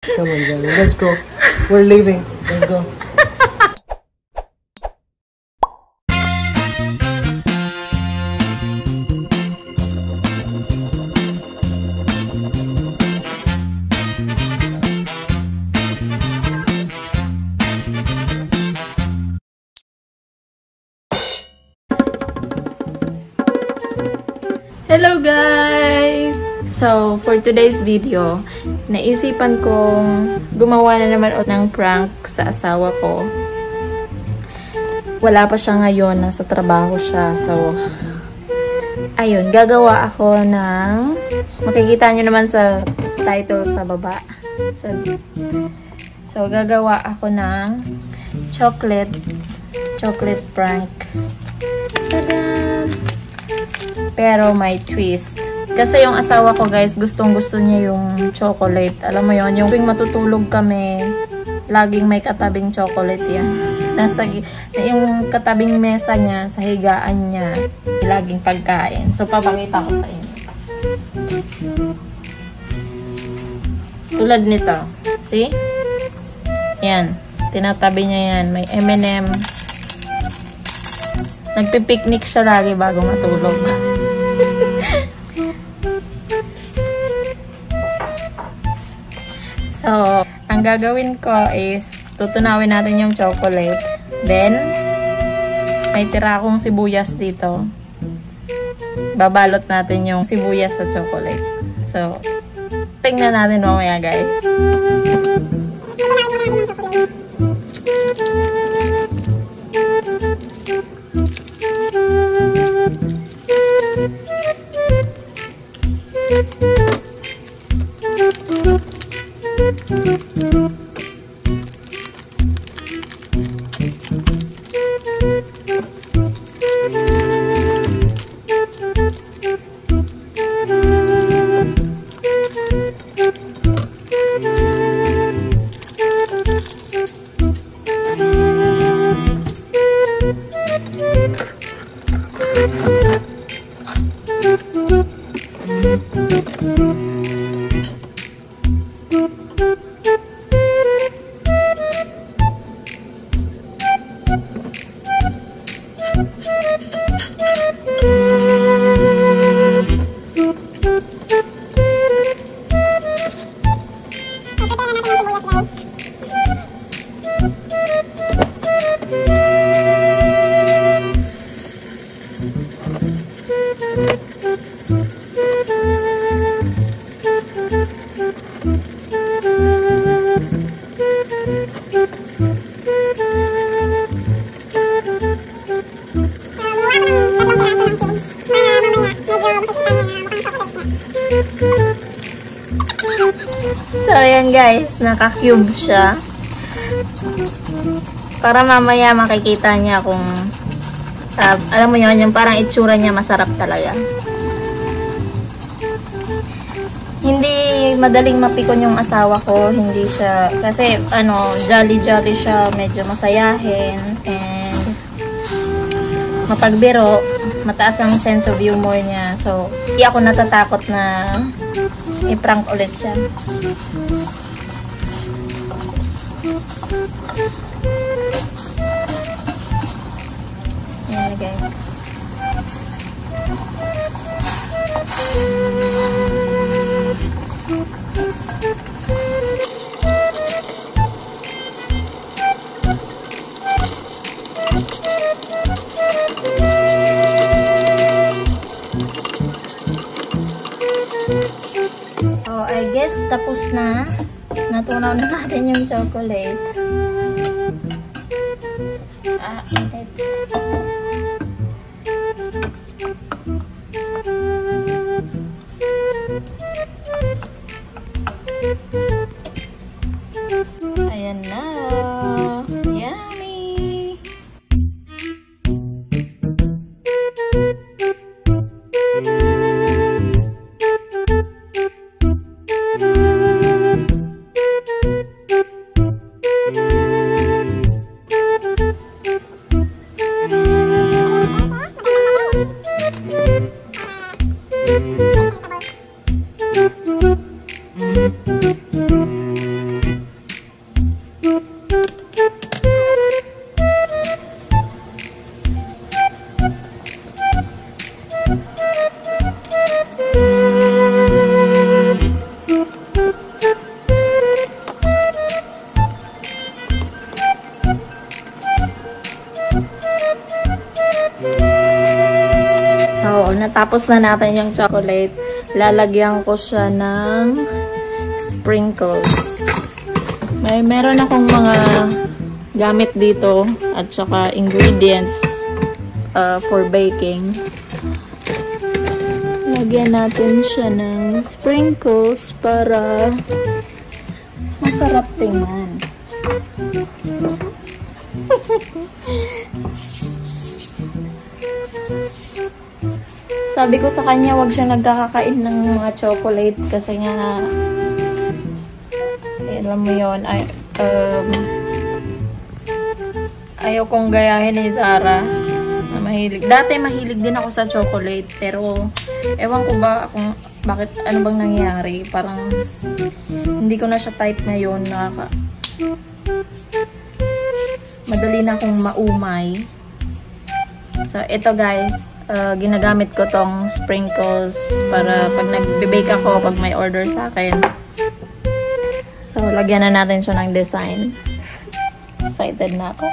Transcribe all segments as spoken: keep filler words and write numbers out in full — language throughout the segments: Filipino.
Come on, Johnny. Let's go. We're leaving. Let's go. Hello guys! So, for today's video, naisipan kong gumawa na naman o ng prank sa asawa ko. Wala pa siya ngayon, nasa trabaho siya. So, ayun, gagawa ako ng, makikita nyo naman sa title sa baba. So, so gagawa ako ng chocolate, chocolate prank. Tada! Pero may twist. Kasi yung asawa ko guys, gustong gusto niya yung chocolate. Alam mo yon, yung tuwing matutulog kami, laging may katabing chocolate yan. Nasa, yung katabing mesa niya, sa higaan niya, laging pagkain. So, papakita ko sa inyo. Tulad nito. See? Yan. Tinatabi niya yan. May M and M. Nagpipiknik siya lagi bago matulog. So, ang gagawin ko is tutunawin natin yung chocolate. Then, may tira akong sibuyas dito. Babalot natin yung sibuyas sa chocolate. So, tingnan natin mamaya guys. So, ayan guys, naka-cube siya. Para mamaya makikita niya kung, uh, alam mo yun, yung parang itsura niya masarap talaga. Hindi madaling mapikon yung asawa ko, hindi siya, kasi ano, jolly-jolly siya, medyo masayahin, and mapagbiro, mataas ang sense of humor niya. So, hindi ako natatakot na i-prank ulit siya. Ayan guys. Oh, I guess tapos na. Natunaw na natin yung chocolate. Ah, ito. Ayan na. Yummy! natapos na natin yung chocolate, lalagyan ko siya ng sprinkles. May meron akong mga gamit dito at saka ingredients uh, for baking. Lagyan natin siya ng sprinkles para masarap tingnan. Sabi ko sa kanya, wag siya nagkakakain ng mga chocolate kasi nga, eh, alam mo yun, ay, um, ayaw kong gayahin ni Zara na mahilig. Dati mahilig din ako sa chocolate, pero ewan ko ba kung bakit, ano bang nangyari. Parang hindi ko na siya type ngayon. Nakaka madali na akong maumay. So, ito guys, uh, ginagamit ko tong sprinkles para pag nagbe-bake ako, pag may order sa akin. So, lagyan na natin siya ng design. Excited na ako.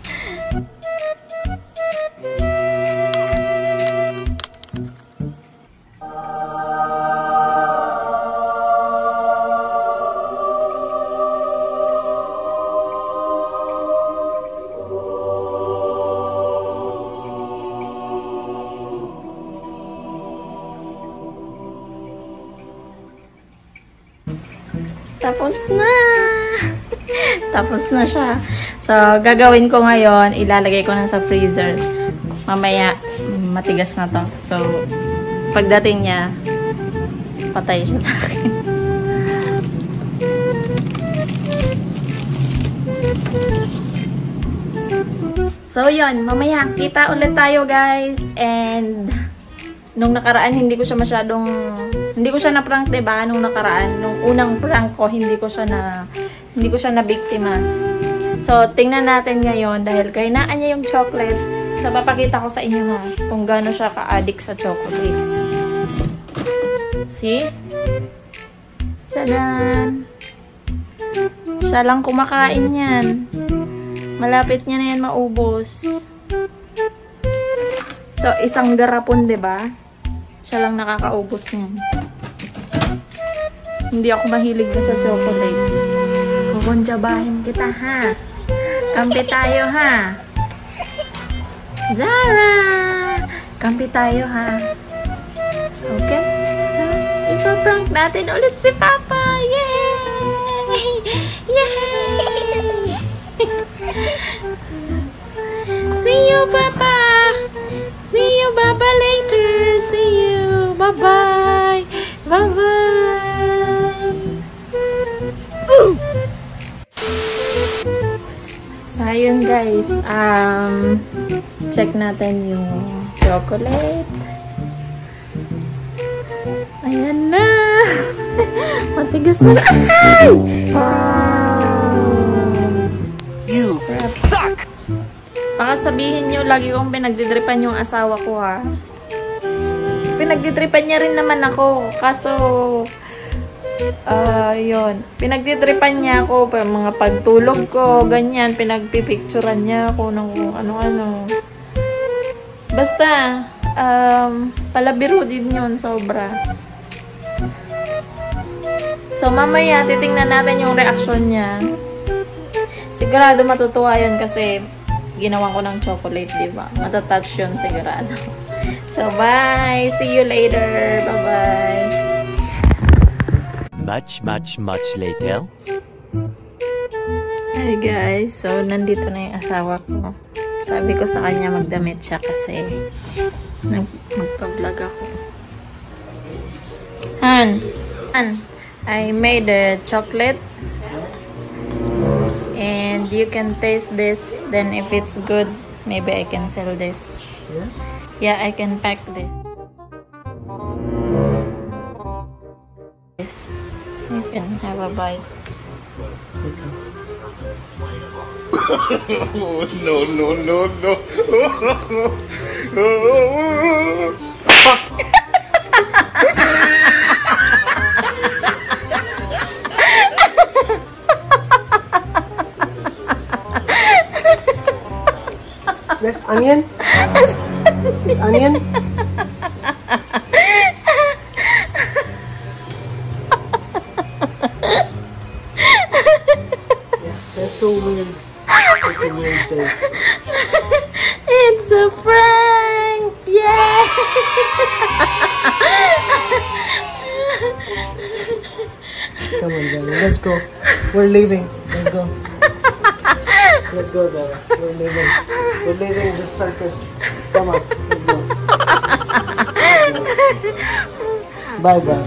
Tapos na! Tapos na siya. So, gagawin ko ngayon, ilalagay ko na sa freezer. Mamaya, matigas na to. So, pagdating niya, patay siya sa akin. So, yun. Mamaya, kita ulit tayo, guys. And, nung nakaraan, hindi ko siya masyadong... Hindi ko siya na-prank, diba? Nung nakaraan. Nung unang prank ko, hindi ko siya na... Hindi ko siya na-biktima. So, tingnan natin ngayon. Dahil kainaan niya yung chocolate. So, papakita ko sa inyo ha. Kung gaano siya ka-addict sa chocolates. See? Tadaan! Siya lang kumakain yan. Malapit niya na yan maubos. So, isang garapon, diba? Siya lang nakakaubos niyan. Hindi ako mahilig na sa chocolates. Kukuntsabahin kita, ha? Kampi tayo, ha? Zara! Kampi tayo, ha? Okay? Ipaprank natin ulit si Papa! Yay! Yay! See you, Papa! See you, Papa, later! See you! Bye-bye! Bye-bye! So, ayun guys. Um, check natin yung chocolate. Ayan na! Matigas na siya! You suck! Baka sabihin nyo, lagi kong pinagdidripan yung asawa ko, ha? Pinagdidripan niya rin naman ako. Kaso, ah, uh, yun. Pinagdidripan niya ako. Mga pagtulog ko, ganyan. Pinagpipicturan niya ako ng ano-ano. Basta, um, palabiro din yun, sobra. So, mamaya, titingnan natin yung reaction niya. Sigurado matutuwa yun kasi ginawa ko ng chocolate, diba? Matatouch yun, sigurado. So, bye! See you later! Bye-bye! Much, much, much later. Hi guys! So, nandito na yung asawa ko. Sabi ko sa kanya magdamit siya kasi nag magpa-vlog ako. Han! Han! I made a chocolate. And you can taste this. Then if it's good, maybe I can sell this. Yeah? Yeah, I can pack this. Yes. You can have a bite. No, no, no, no. Fuck! There's onion? This onion? That's so weird. Such a weird face. It's a prank! Yay! Come on, Zara. Let's go. We're leaving. Let's go. Let's go, Zara. We're leaving. We're leaving this circus. Come on. Let's go. Bye, bye.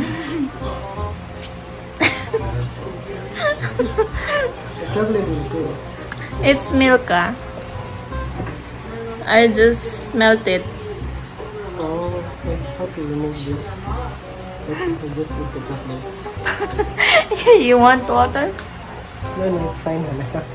The chocolate is good. It's Milka. I just melt it. Oh, okay. How to remove this? I just eat the chocolate. You want water? No, no, it's fine. Hana.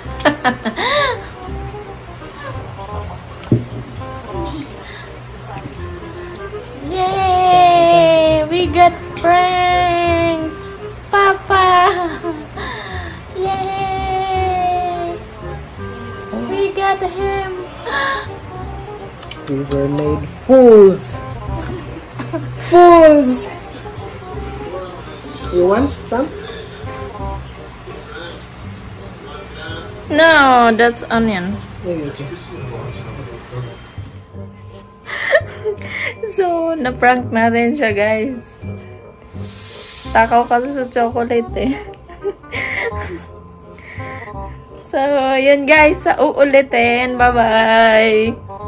Yay! We got pranked! Papa! Yay! We got him! We were made fools! Fools! You want some? No, that's onion. Maybe okay. So, na-prank natin siya, guys. Takaw kasi sa chocolate eh. So, yun guys. Sa uulitin. Bye-bye!